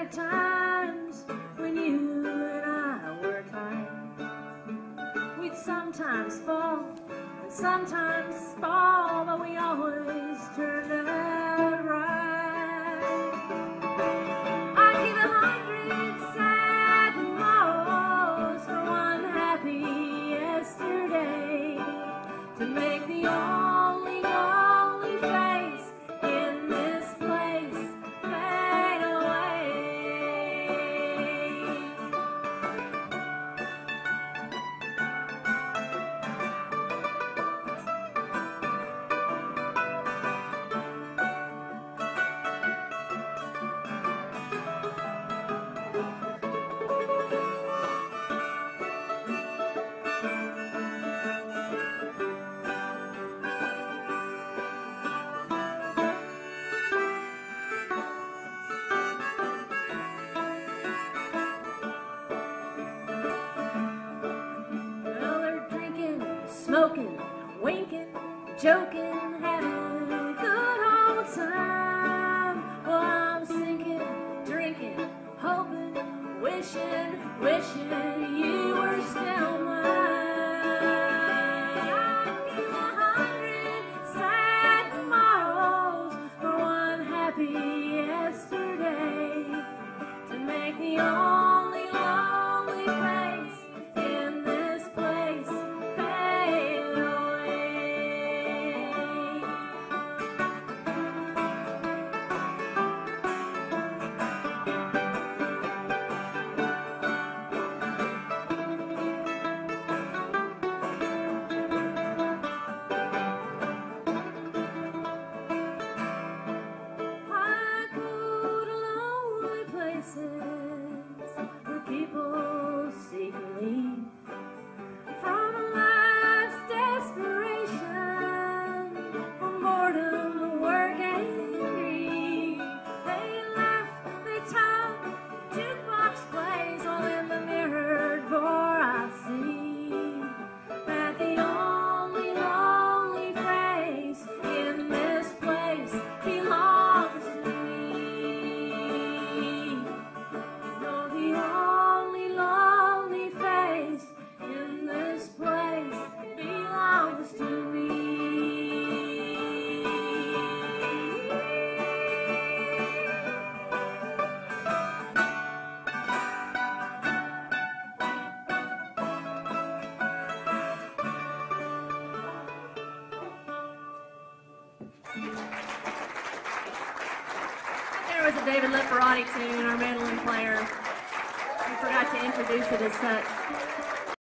There are times when you and I were tight. We'd sometimes fall and sometimes fall, but we always turned out right. I'd give 100 sad tomorrows for one happy yesterday to make the only lonely face in this place fade away. Well, they're drinking, smoking, winking, joking, having a good old time. Well, I'm sinking, drinking, hoping, wishing you were still mine. I'd give 100 sad tomorrows for one happy yesterday to make the only lonely face in this place fade away. I go to lonely places where people seek relief from life's desperation, from boredom, work, and grief. They laugh, they talk, jukebox plays, all in the mirrored for I see that the only lonely face in this place belongs to me. No, the only lonely face in this place belongs to me. There was a Dave Leporati tune, our mandolin player. We forgot to introduce it as such.